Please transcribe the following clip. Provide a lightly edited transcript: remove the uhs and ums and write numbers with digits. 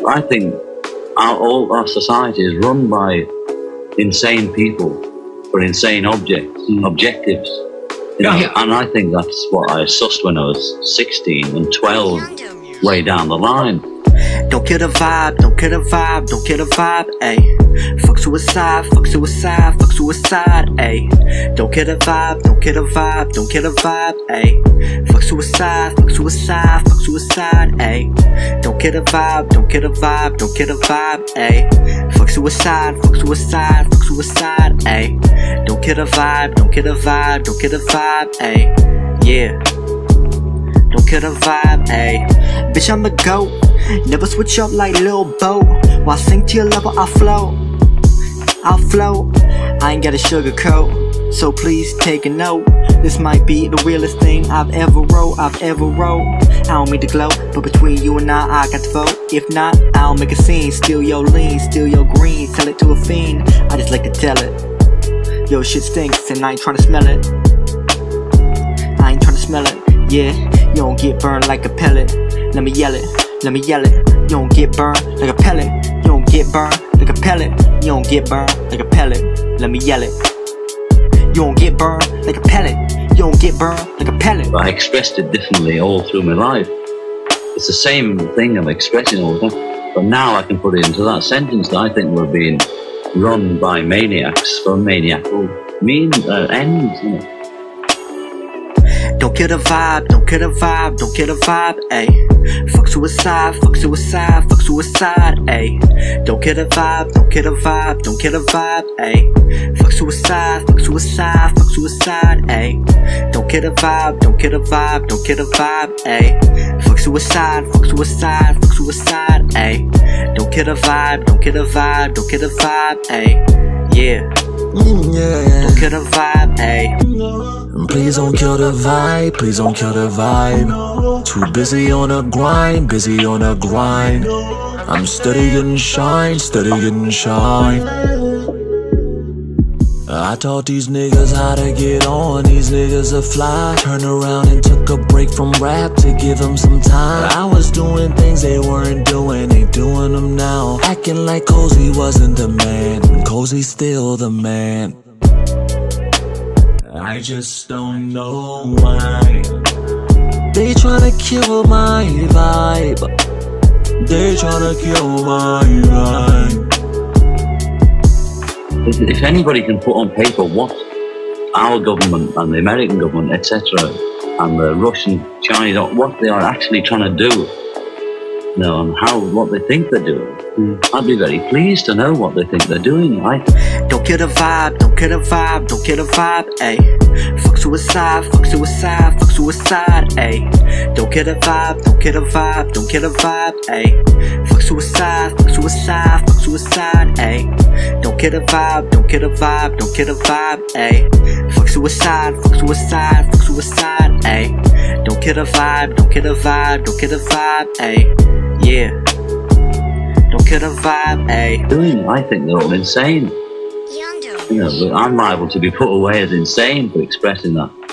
I think all our society is run by insane people for insane objectives. You know, and I think that's what I sussed when I was 16 and 12, way down the line. Don't kill the vibe, don't kill the vibe, don't kill the vibe, ayy. Fuck suicide, fuck suicide, fuck suicide, ayy. Don't kill the vibe, don't kill the vibe, don't kill the vibe, ayy. Fuck suicide, fuck suicide, fuck suicide, ayy. Don't kill the vibe, don't kill the vibe, don't kill the vibe, ayy. Fuck suicide, fuck suicide, fuck suicide, ayy. Don't kill the vibe, don't kill the vibe, don't kill the vibe, ayy. Yeah. Don't kill the vibe, ayy. Bitch, I'm the GOAT. Never switch up like Lil Bo. While I sink to your level, I'll float. I'll float. I ain't got a sugarcoat, so please take a note. This might be the realest thing I've ever wrote, I don't mean to gloat, but between you and I got to vote. If not, I'll make a scene. Steal your lean, steal your green, sell it to a fiend. I just like to tell it. Yo, shit stinks and I ain't tryna smell it. I ain't tryna smell it. Yeah, you don't get burned like a pellet. Let me yell it, let me yell it. You don't get burned like a pellet. You don't get burned like a pellet. You don't get burned like a pellet. Let me yell it. You don't get burned like a pellet. You don't get burned like a pellet. I expressed it differently all through my life. It's the same thing I'm expressing all the time. But now I can put it into that sentence that I think we're being run by maniacs for maniacal ends, you know. Don't kill the vibe, don't kill the vibe, don't kill the vibe, ayy. Fuck suicide, fuck suicide, fuck suicide, ayy. Don't kill the vibe, don't kill the vibe, don't kill the vibe, ayy. Fuck suicide, fuck suicide, fuck suicide, ayy. Don't kill the vibe, don't kill the vibe, don't kill the vibe, ayy. Fuck suicide, fuck suicide, fuck suicide, ayy. Don't kill the vibe, don't kill the vibe, don't kill the vibe, ayy. Yeah. Don't kill the vibe, ayy. Please don't kill the vibe, please don't kill the vibe. Too busy on a grind, busy on a grind. I'm steady getting shine, steady getting shine. I taught these niggas how to get on, these niggas are fly. Turned around and took a break from rap to give them some time. I was doing things they weren't doing, they doing them now. Acting like Cozy wasn't the man, when Cozy's still the man. I just don't know why they tryna kill my vibe. They tryna kill my vibe. If anybody can put on paper what our government and the American government, etc., and the Russian, Chinese, what they are actually trying to do, you know, and what they think they're doing, I'd be very pleased to know what they think they're doing. Don't kill the vibe, don't kill the vibe, don't kill the vibe, ayy. Fuck suicide, fuck suicide, fuck suicide, ayy. Don't kill the vibe, don't kill the vibe, don't kill the vibe, ayy. Fuck suicide, fuck suicide, fuck suicide, ayy. Don't kill the vibe, don't kill the vibe, don't kill the vibe, ayy. Fuck suicide, fuck suicide, fuck suicide, ayy. Don't kill the vibe, don't kill the vibe, don't kill the vibe, ayy. Yeah. Don't kill the vibe, ayy. I think they're all insane. You know, I'm liable to be put away as insane for expressing that.